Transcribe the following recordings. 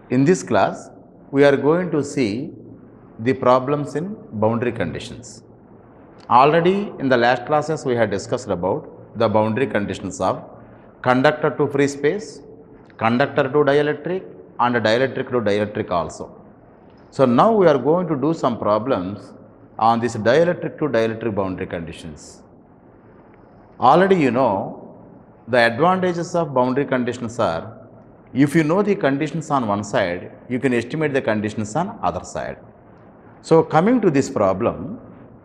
In this class, we are going to see the problems in boundary conditions. Already in the last classes, we had discussed about the boundary conditions of conductor to free space, conductor to dielectric, and dielectric to dielectric also. So now we are going to do some problems on this dielectric to dielectric boundary conditions. Already you know the advantages of boundary conditions are, if you know the conditions on one side, you can estimate the conditions on other side. So coming to this problem,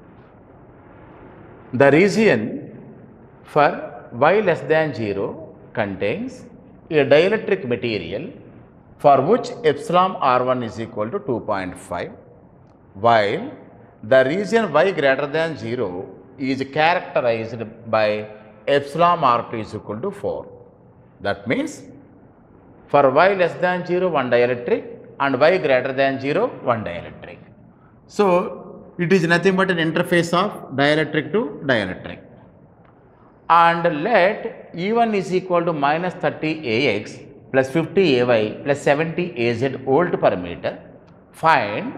the region for y less than 0 contains a dielectric material for which epsilon r1 is equal to 2.5, while the region y greater than 0 is characterized by epsilon r2 is equal to 4. That means for y less than 0 one dielectric and y greater than 0 one dielectric. So it is nothing but an interface of dielectric to dielectric. And let E1 is equal to minus 30 AX plus 50 AY plus 70 AZ volt per meter. Find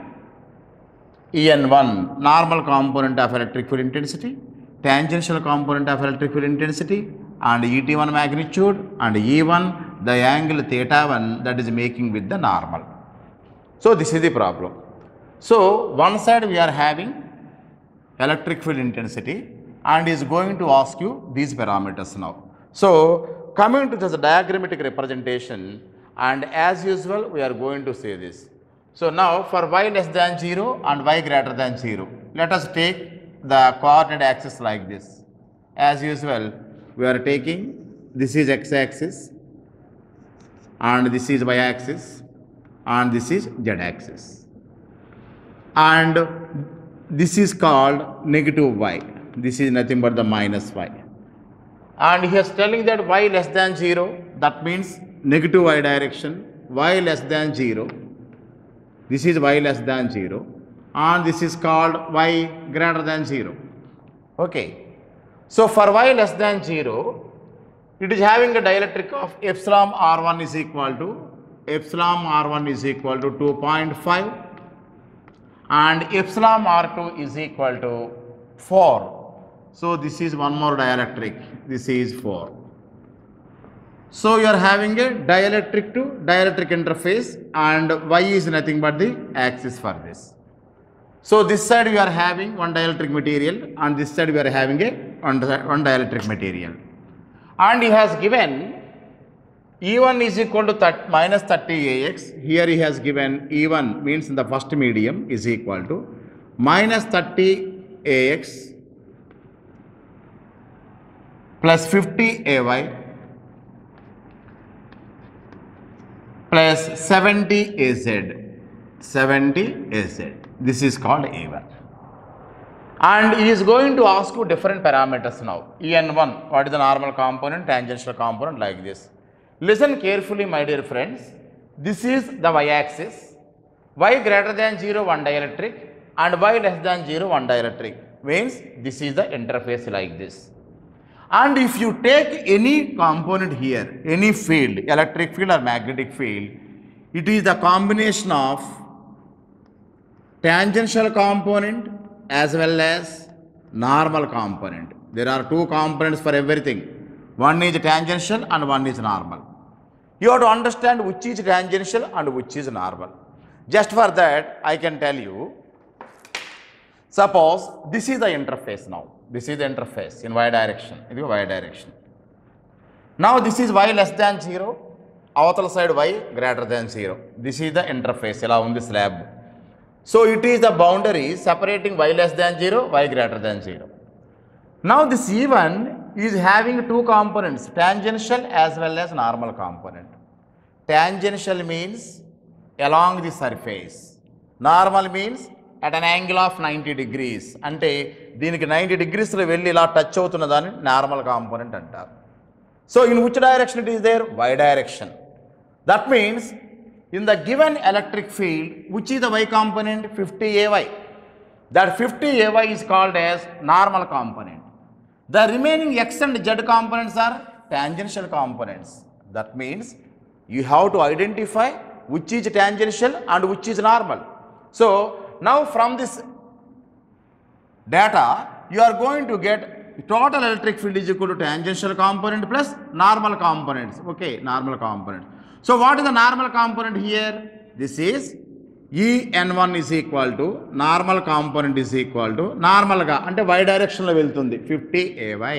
En1 normal component of electric field intensity, tangential component of electric field intensity, and Et1 magnitude, and E1 the angle theta 1 that is making with the normal. So this is the problem. So one side we are having electric field intensity and is going to ask you these parameters now. So coming to this diagrammatic representation, and as usual we are going to say this. So now for y less than 0 and y greater than 0, let us take the coordinate axis like this. As usual, we are taking, this is x-axis and this is y-axis and this is z-axis. And this is called negative y. This is nothing but the minus y. And he is telling that y less than 0, that means negative y direction, y less than 0. This is y less than 0 and this is called y greater than 0. Okay. So for y less than 0, it is having a dielectric of epsilon r1 is equal to 2.5 and epsilon r2 is equal to 4. So this is one more dielectric, this is 4. So you are having a dielectric to dielectric interface and y is nothing but the axis for this. So this side we are having one dielectric material and this side we are having a one dielectric material. And he has given E1 is equal to minus 30 AX. Here he has given E1 means in the first medium is equal to minus 30 AX plus 50 AY plus 70 AZ. This is called A1. And he is going to ask you different parameters now. En1, what is the normal component, tangential component, like this. Listen carefully, my dear friends. This is the y-axis. Y greater than 0, one dielectric, and y less than 0, one dielectric. Means this is the interface like this. And if you take any component here, any field, electric field or magnetic field, it is the combination of tangential component as well as normal component. There are two components for everything. One is tangential and one is normal. You have to understand which is tangential and which is normal. Just for that, I can tell you, suppose this is the interface now. This is the interface in y direction. This is y direction. Now this is y less than 0. Avatal side y greater than 0. This is the interface along this slab. So it is the boundary separating y less than 0, y greater than 0. Now this E1 is having two components, tangential as well as normal component. Tangential means along the surface. Normal means at an angle of 90 degrees. అంటే దీనికి 90 degrees లో వెళ్ళి ఇలా touch అవుతున్న దాన్ని normal component అంటారు. So in which direction it is there? Y direction. That means in the given electric field, which is the y component? 50 AY. That 50 AY is called as normal component. The remaining x and z components are tangential components. That means you have to identify which is tangential and which is normal. So now from this data you are going to get total electric field is equal to tangential component plus normal components. Okay, normal component. So what is the normal component here? This is En1 is equal to normal component is equal to normal ga ante y direction lo veltundi 50 AY.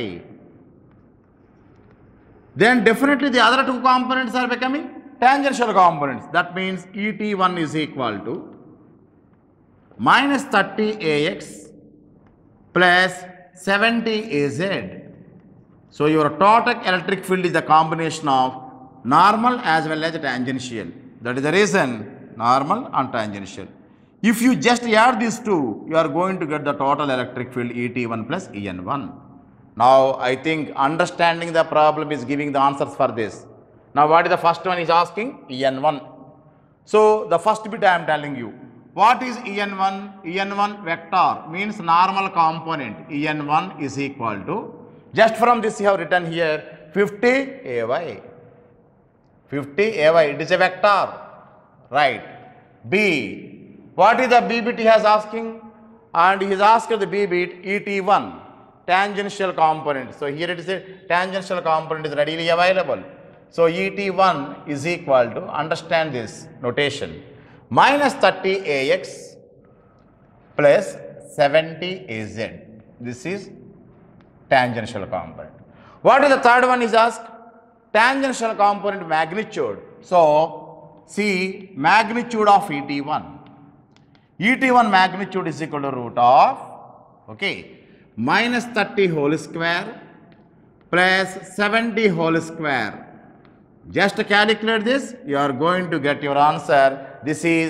Then definitely the other two components are becoming tangential components. That means Et1 is equal to minus 30 AX plus 70 AZ. So your total electric field is the combination of normal as well as tangential. That is the reason normal and tangential. If you just add these two, you are going to get the total electric field Et1 plus En1. Now I think understanding the problem is giving the answers for this. Now what is the first one is asking? En1. So the first bit I am telling you. What is En1? En1 vector means normal component. En1 is equal to, just from this you have written here 50 AY. 50 AY, it is a vector. Right. B. What is the B bit he has asking? And he has asked the B bit Et1, tangential component. So here it is a tangential component is readily available. So Et1 is equal to, understand this notation, minus 30 AX plus 70 AZ. This is tangential component. What is the third one is asked? Tangential component magnitude. So see magnitude of Et1. Et1 magnitude is equal to root of, okay, minus 30 whole square plus 70 whole square. Just calculate this, you are going to get your answer. This is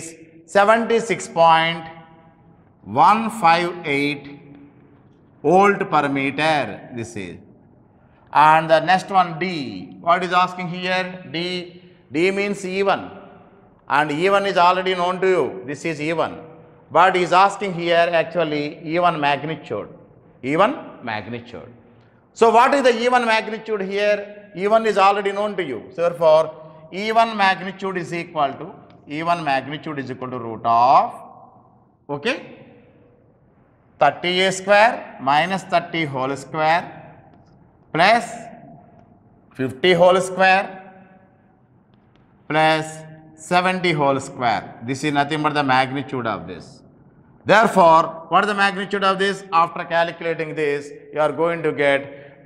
76.158 volt per meter. This is. And the next one D. What is asking here? D means E1. And E1 is already known to you. This is E1. But he is asking here actually E1 magnitude. E1 magnitude. So what is the E1 magnitude here? E1 is already known to you. So therefore E1 magnitude is equal to root of, okay, 30A square minus 30 whole square plus 50 whole square plus 70 whole square. This is nothing but the magnitude of this. Therefore, what is the magnitude of this? After calculating this, you are going to get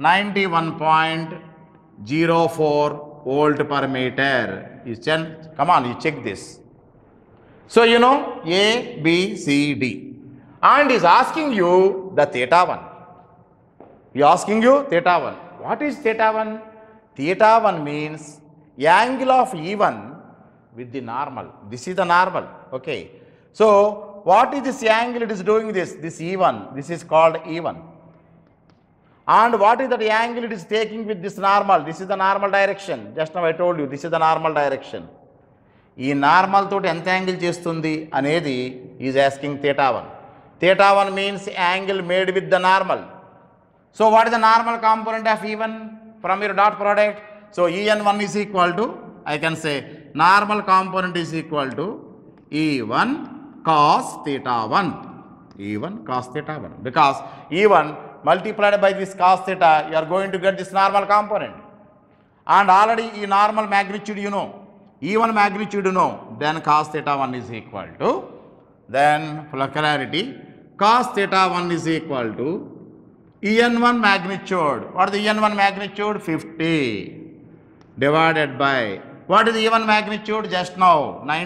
91.04 volt per meter. Come on, you check this. So you know A, B, C, D. And is asking you the theta 1. He is asking you theta 1. What is theta 1? Theta 1 means angle of E1 with the normal. This is the normal. Okay. So what is this angle it is doing this? This E1. This is called E1. And what is that angle it is taking with this normal? This is the normal direction. Just now I told you this is the normal direction. ఈ normal తోటి ఎంత angle చేస్తుంది అనేది is asking theta 1. Theta 1 means angle made with the normal. So what is the normal component of E1 from your dot product? So En1 is equal to, I can say normal component is equal to E1 cos theta 1. E1 cos theta 1. Because E1 multiplied by this cos theta, you are going to get this normal component. And already E normal magnitude you know. E1 magnitude you know. Then cos theta 1 is equal to, then for clarity, cos theta 1 is equal to En1 magnitude. What is the En1 magnitude? 50 divided by, what is the E1 magnitude? Just now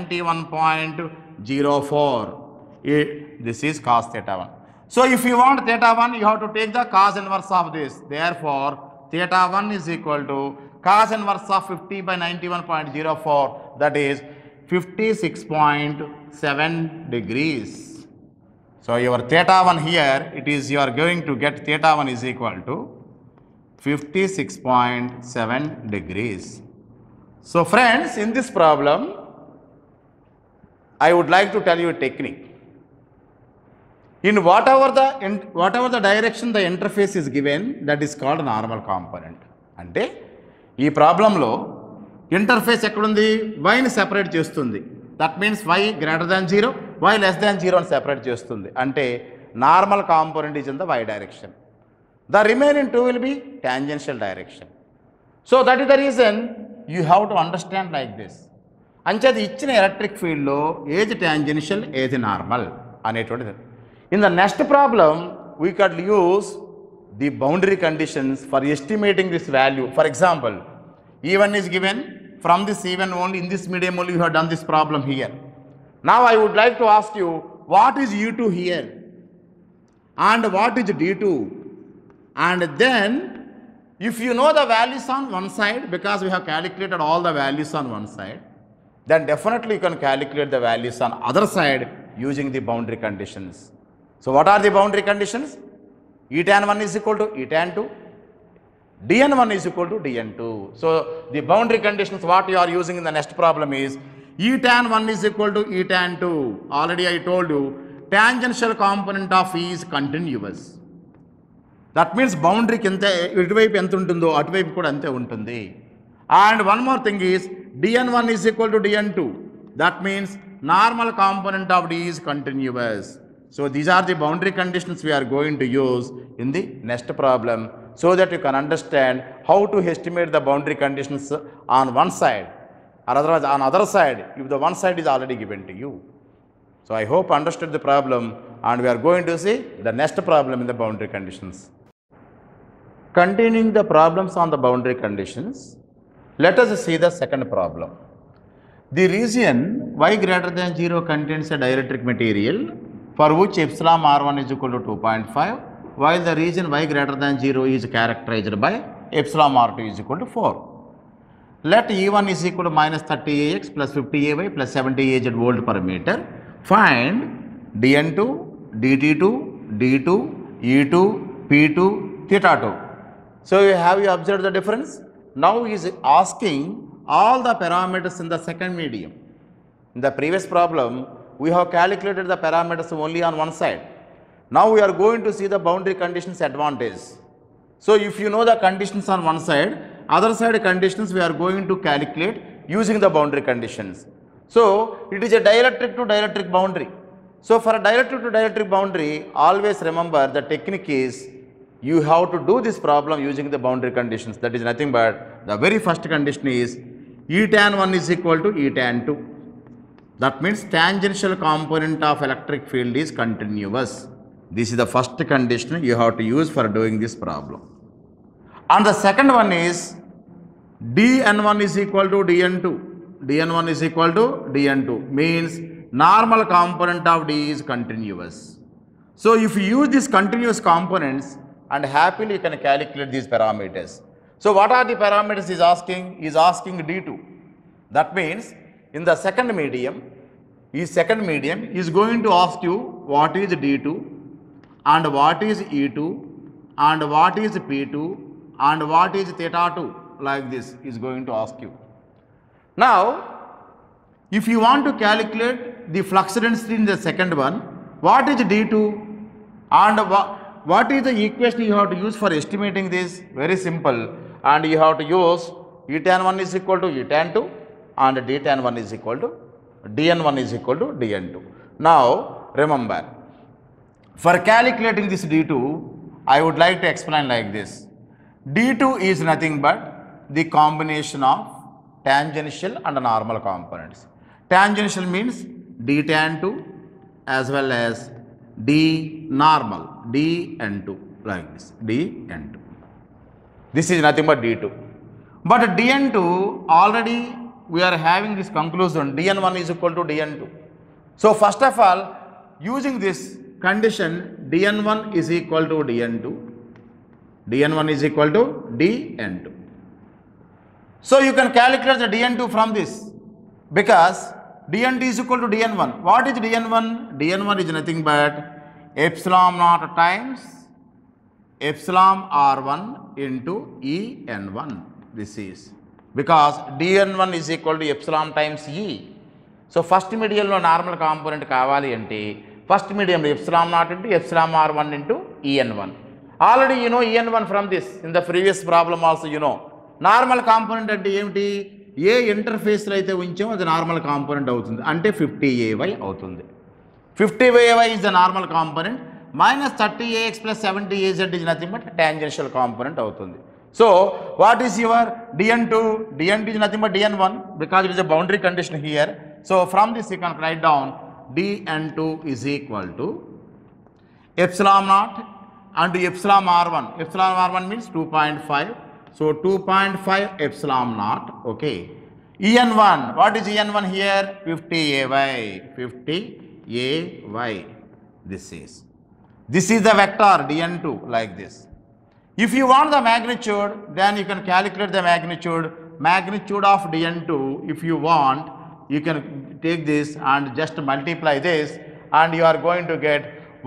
91.04. This is cos theta 1. So if you want theta 1, you have to take the cos inverse of this. Therefore theta 1 is equal to cos inverse of 50 by 91.04, that is 56.7 degrees. So your theta 1 here, it is you are going to get theta 1 is equal to 56.7 degrees. So friends, in this problem, I would like to tell you a technique. In whatever the direction the interface is given, that is called normal component. అంటే ఈ ప్రాబ్లంలో interface ఎక్కడుంది? వైని separate చేస్తుంది. That means y greater than 0, y less than 0 అని separate చేస్తుంది. అంటే normal component is in the y direction. The remaining 2 will be tangential direction. So that is the reason you have to understand like this. అంచేది ఇచ్చిన electric ఫీల్డ్లో ఏది tangential, ఏది normal అనేటువంటిది. In the next problem we can use the boundary conditions for estimating this value. For example, E1 is given. From this E1 only, in this medium only you have done this problem here. Now I would like to ask you, what is E2 here? And what is D2? And then, if you know the values on one side, because we have calculated all the values on one side, then definitely you can calculate the values on other side using the boundary conditions. So what are the boundary conditions? E tan 1 is equal to E tan 2. dn1 is equal to dn2. So the boundary conditions what you are using in the next problem is E tan 1 is equal to E tan 2. Already I told you tangential component of E is continuous. That means boundary కింద ఇటువైపు ఎంత ఉంటుందో అటువైపు కూడా అంతే ఉంటుంది. And one more thing is dn1 is equal to dn2. That means normal component of D is continuous. So these are the boundary conditions we are going to use in the next problem, so that you can understand how to estimate the boundary conditions on one side, or otherwise on other side if the one side is already given to you. So I hope understood the problem, and we are going to see the next problem in the boundary conditions. Continuing the problems on the boundary conditions, let us see the second problem. The region y greater than 0 contains a dielectric material for which epsilon r1 is equal to 2.5, while the region y greater than 0 is characterized by epsilon r2 is equal to 4. Let E1 is equal to minus 30ax plus 50ay plus 70az volt per meter. Find dn2, dt2, d2, e2, p2, theta 2. So have you observed the difference? Now he is asking all the parameters in the second medium. In the previous problem, we have calculated the parameters only on one side. Now we are going to see the boundary conditions advantage. So if you know the conditions on one side, other side conditions we are going to calculate using the boundary conditions. So it is a dielectric to dielectric boundary. So for a dielectric to dielectric boundary, always remember the technique is you have to do this problem using the boundary conditions. That is nothing but the very first condition is E tan 1 is equal to E tan 2. That means tangential component of electric field is continuous. This is the first condition you have to use for doing this problem. And the second one is dn1 is equal to dn2. dn1 is equal to dn2 means normal component of D is continuous. So if you use these continuous components, and happily you can calculate these parameters. So what are the parameters he is asking? He is asking d2. That means in the second medium is going to ask you what is d2 and what is e2 and what is p2 and what is theta 2, like this is going to ask you. Now if you want to calculate the flux density in the second one, what is d2 and what is the equation you have to use for estimating this? Very simple, and you have to use E tan 1 is equal to E tan 2 and D tan 1 is equal to dn1 is equal to dn2. Now remember, for calculating this d2, I would like to explain like this. d2 is nothing but the combination of tangential and normal components. Tangential means d tan 2 as well as d normal dn2, like this dn2. This is nothing but d2. But dn2 already we are having this conclusion dn1 is equal to dn2. So first of all, using this condition dn1 is equal to dn2, dn1 is equal to dn2. So you can calculate the dn2 from this, because dn2 is equal to dn1. What is dn1? dn1 is nothing but epsilon naught times epsilon r1 into en1. This is because dn1 is equal to epsilon times e. So first medium lo normal component kavali ante first medium epsilon naught into epsilon r1 into en1. Already you know en1 from this. In the previous problem also you know normal component ante emti ఏ ఇంటర్ఫేస్లో అయితే ఉంచామో అది normal component అవుతుంది, అంటే 50ay అవుతుంది. 50ay is the normal component, minus 30ax plus 70az is nothing but tangential component అవుతుంది. So what is your dn2? dn2 is nothing but dn1 because it is a boundary condition here. So from this you can write down dn2 is equal to epsilon naught and epsilon r1. Epsilon r1 means 2.5. So 2.5 epsilon naught. Okay. En1, what is En1 here? 50ay. 50ay. This is the vector dn2 like this. If you want the magnitude, then you can calculate the magnitude of dn2. If you want, you can take this and just multiply this and you are going to get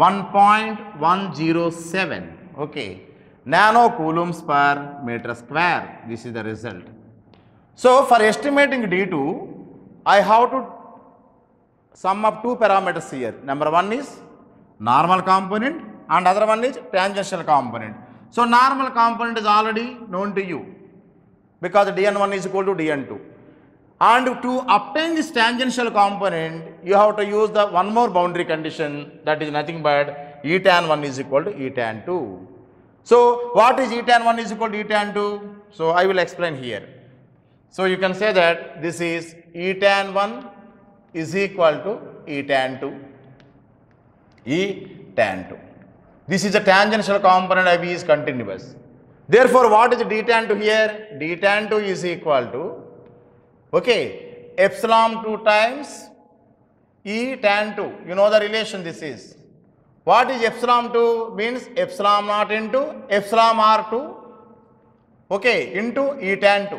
1.107, okay, nano coulombs per meter square. This is the result. So for estimating d2, I have to sum up two parameters here. Number one is normal component and other one is tangential component. So normal component is already known to you because dn1 is equal to dn2. And to obtain this tangential component, you have to use the one more boundary condition, that is nothing but E tan 1 is equal to E tan 2. So what is E tan 1 is equal to E tan 2? So I will explain here. So you can say that this is E tan 1 is equal to E tan 2. E tan 2. This is a tangential component of E is continuous. Therefore, what is d tan 2 here? D tan 2 is equal to, okay, epsilon 2 times E tan 2. You know the relation this is. What is epsilon 2? Means epsilon naught into epsilon r2, okay, into E tan 2.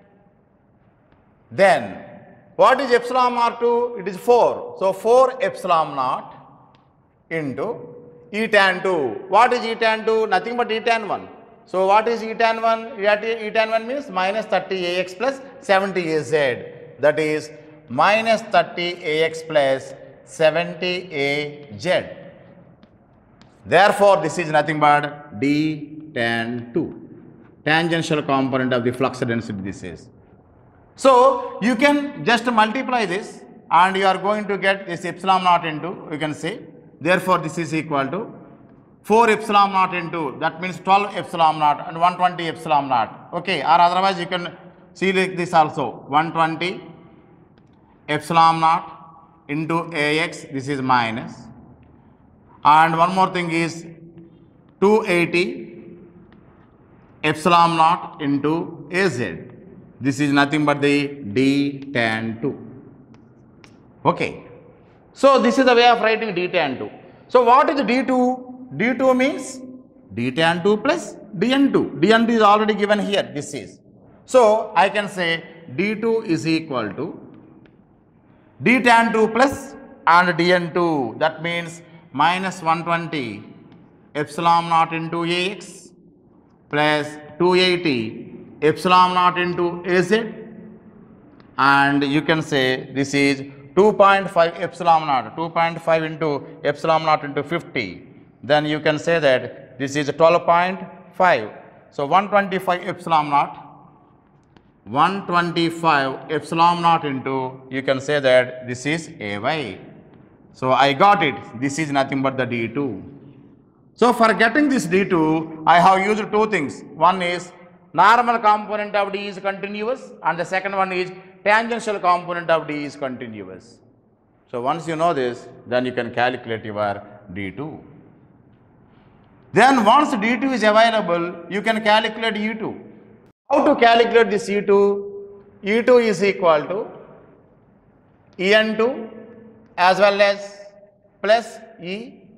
Then what is epsilon r2? It is 4. So 4 epsilon naught into E tan 2. What is E tan 2? Nothing but E tan 1. So what is E tan 1? E tan 1 means minus 30ax plus 70az. That is minus 30ax plus 70az. Therefore, this is nothing but d tan 2. Tangential component of the flux density this is. So you can just multiply this and you are going to get this epsilon naught into, you can say, therefore this is equal to 4 epsilon naught into, that means 12 epsilon naught and 120 epsilon naught, okay, or otherwise you can see like this also, 120 epsilon naught into ax, this is minus, and one more thing is 280 epsilon naught into az. This is nothing but the d tan 2. Okay. So this is the way of writing d tan 2. So what is d2? d2 means d tan 2 plus dn2. dn2 is already given here. This is. So I can say d2 is equal to d tan 2 plus and dn2. That means minus 120 epsilon naught into ax plus 280 epsilon naught into az, and you can say this is 2.5 epsilon naught, 2.5 into epsilon naught into 50. Then you can say that this is 12.5. So 125 epsilon naught, 125 epsilon naught into, you can say that this is ay. So I got it. This is nothing but the d2. So for getting this d2, I have used two things. One is normal component of d is continuous and the second one is tangential component of d is continuous. So once you know this, then you can calculate your d2. Then once d2 is available, you can calculate e2. How to calculate this e2? E2 is equal to en2 as well as plus e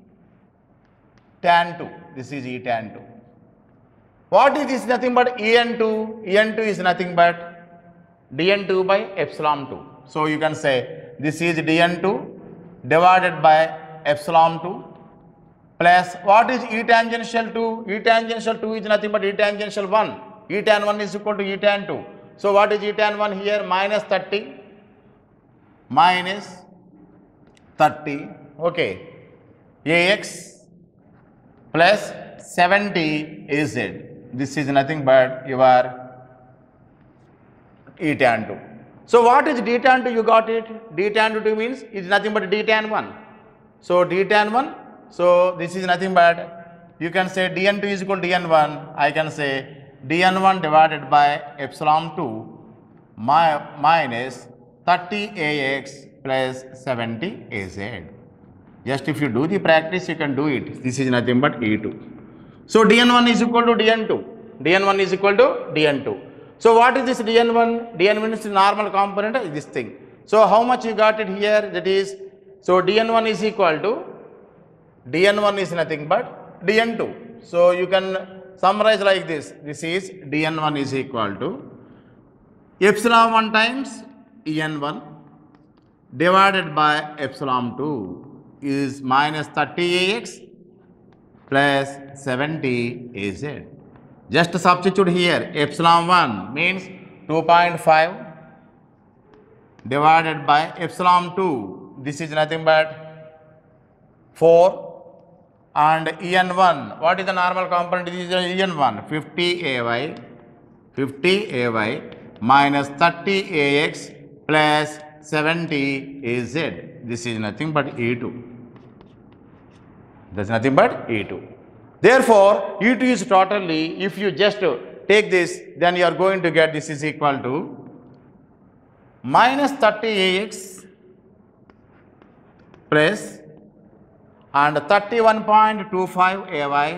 tan 2. This is e tan 2. What is this? Nothing but en2. En2 is nothing but dn2 by epsilon 2. So you can say this is dn2 divided by epsilon 2 plus what is E tangential 2? E tangential 2 is nothing but E tangential 1. E tan 1 is equal to E tan 2. So what is E tan 1 here? Minus 30. Minus 30. Okay. Ax plus 70 az. This is nothing but your E tan 2. So what is d tan 2? You got it. D tan 2 means is nothing but d tan 1. So d tan 1. So this is nothing but, you can say dn2 is equal to dn1. I can say dn1 divided by epsilon 2 minus 30ax plus 70az. Just if you do the practice, you can do it. This is nothing but E2. So dn1 is equal to dn2. dn1 is equal to dn2. So what is this dn1? dn1 is the normal component of this thing. So how much you got it here? That is, so dn1 is equal to, dn1 is nothing but dn2. So you can summarize like this. This is dn1 is equal to epsilon 1 times en1 divided by epsilon 2 is minus 30ax plus 70az. Just substitute here. Epsilon 1 means 2.5 divided by epsilon 2. This is nothing but 4. And en1, what is the normal component? This is en1, 50ay minus 30ax plus 70az. This is nothing but E2. That's nothing but E2. Therefore, E2 is totally, if you just take this, then you are going to get this is equal to minus 30ax plus and 31.25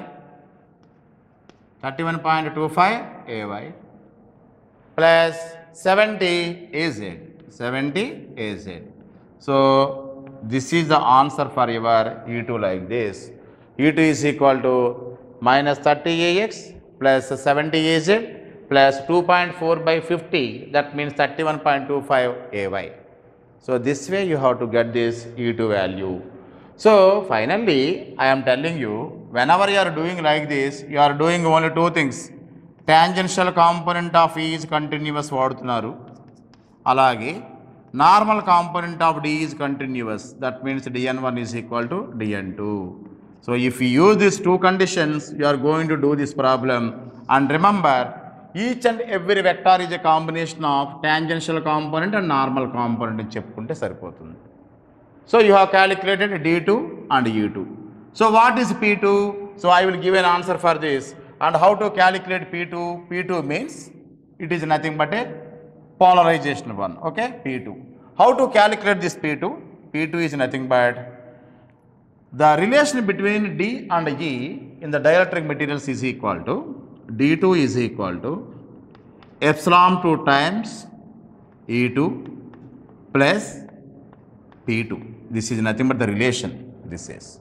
ay plus 70 az. So this is the answer for your E2 like this. E2 is equal to minus 30ax plus 70az plus 2.4 by 50, that means 31.25 ay. So this way you have to get this E2 value. So finally, I am telling you, whenever you are doing like this, you are doing only two things. Tangential component of E is continuous vadutunnaru. Alage normal component of D is continuous. That means dn1 is equal to dn2. So if you use these two conditions, you are going to do this problem. And remember, each and every vector is a combination of tangential component and normal component in cheppunte saripotundi. So you have calculated D2 and E2. So what is P2? So I will give an answer for this. And how to calculate P2? P2 means it is nothing but a polarization one. Okay, P2. How to calculate this P2? P2 is nothing but the relation between D and E in the dielectric materials is equal to D2 is equal to epsilon 2 times E2 plus P2. This is nothing but the relation this is.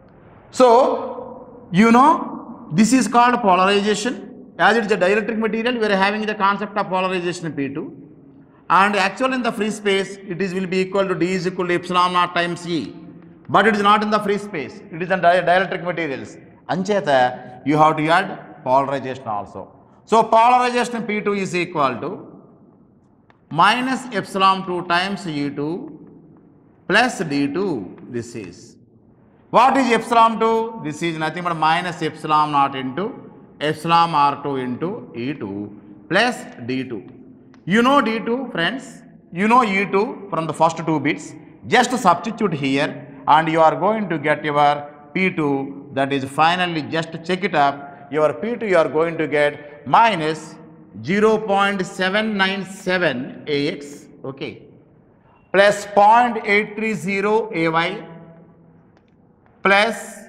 So, you know, this is called polarization. As it is a dielectric material, we are having the concept of polarization P2. And actually in the free space, it is will be equal to D is equal to epsilon naught times E. But it is not in the free space. It is in dielectric materials. Ancheta, you have to add polarization also. So, polarization P2 is equal to minus epsilon 2 times E2 plus D2, this is. What is epsilon 2? This is nothing but minus epsilon naught into epsilon R2 into E2 plus D2. You know D2, friends. You know E2 from the first two bits. Just substitute here and you are going to get your P2, that is finally just check it up. Your P2 you are going to get minus 0.797 AX, okay, plus 0.830 AY plus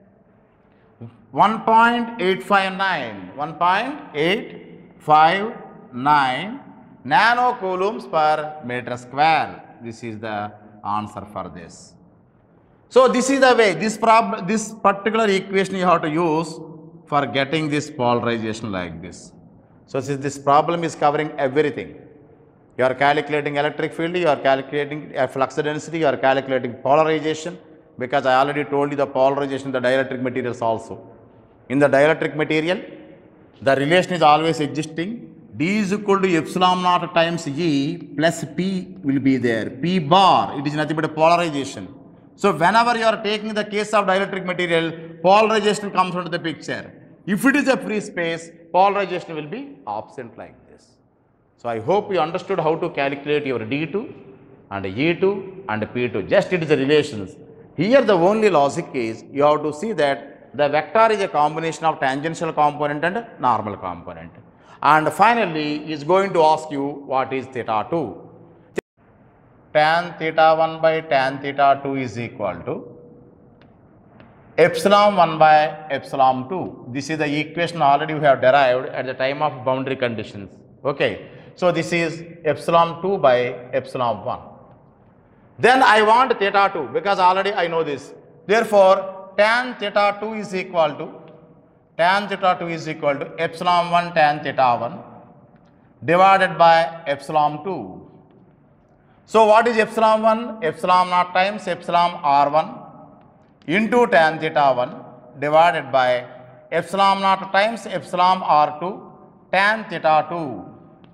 1.859 nanocoulombs per meter square. This is the answer for this. So this is the way, this particular equation you have to use for getting this polarization like this. So this problem is covering everything. You are calculating electric field, you are calculating flux density, you are calculating polarization, because I already told you the polarization in the dielectric materials also. In the dielectric material, the relation is always existing. D is equal to epsilon naught times E plus P will be there. P bar, it is nothing but a polarization. So whenever you are taking the case of dielectric material, polarization comes into the picture. If it is a free space, polarization will be absent like this. So I hope you understood how to calculate your D2 and E2 and P2. Just it is the relations. Here the only logic is you have to see that the vector is a combination of tangential component and normal component. And finally is going to ask you what is theta 2. Tan theta 1 by tan theta 2 is equal to epsilon 1 by epsilon 2. This is the equation already we have derived at the time of boundary conditions. Okay. So this is epsilon 2 by epsilon 1. Then I want theta 2 because already I know this. Therefore, tan theta 2 is equal to epsilon 1 tan theta 1 divided by epsilon 2. So what is epsilon 1? Epsilon naught times epsilon r1 into tan theta 1 divided by epsilon naught times epsilon r2 tan theta 2.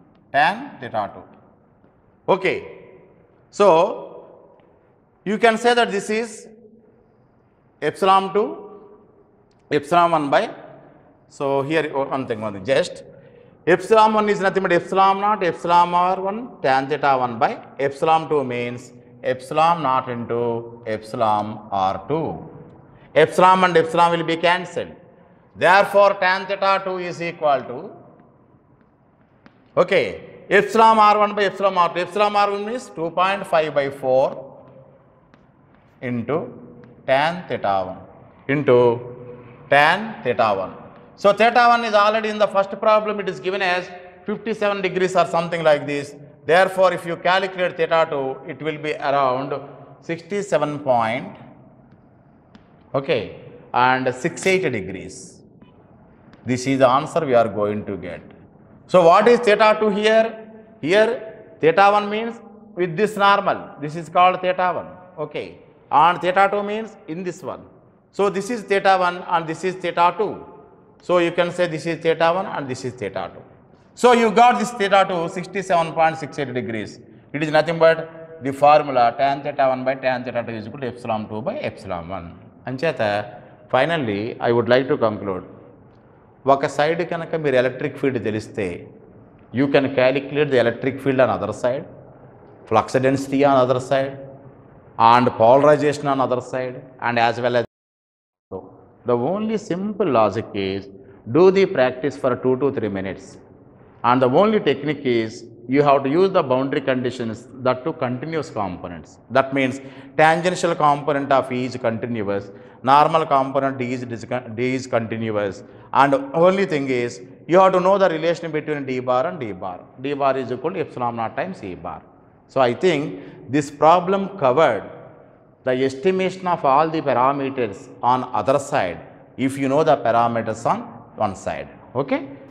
Okay. So you can say that this is epsilon 2, epsilon 1 by, so here one thing, just epsilon 1 is nothing but epsilon naught, epsilon r1 tan theta 1 by epsilon 2 means epsilon naught into epsilon r2. Epsilon and epsilon will be cancelled. Therefore, tan theta 2 is equal to, okay, epsilon r1 by epsilon r2. Epsilon r1 means 2.5 by 4 into tan theta 1. So theta 1 is already in the first problem. It is given as 57 degrees or something like this. Therefore, if you calculate theta 2, it will be around 67 point, okay, and 68 degrees. This is the answer we are going to get. So what is theta 2 here? Here theta 1 means with this normal. This is called theta 1. Okay. And theta 2 means in this one. So this is theta 1 and this is theta 2. So you can say this is theta 1 and this is theta 2. So you got this theta 2 67.68 degrees. It is nothing but the formula tan theta 1 by tan theta 2 is equal to epsilon 2 by epsilon 1. Ancheta, finally I would like to conclude. ఒక side కనుక మీరు electric field తెలిస్తే you can calculate the electric field on other side, flux density on other side, and polarization on other side, and as well as. So the only simple logic is do the practice for 2 to 3 minutes, and the only technique is you have to use the boundary conditions that to continuous components. That means tangential component of E is continuous, normal component D is continuous, and only thing is you have to know the relation between D bar and D bar. D bar is equal to epsilon naught times E bar. So I think this problem covered the estimation of all the parameters on other side if you know the parameters on one side. Okay.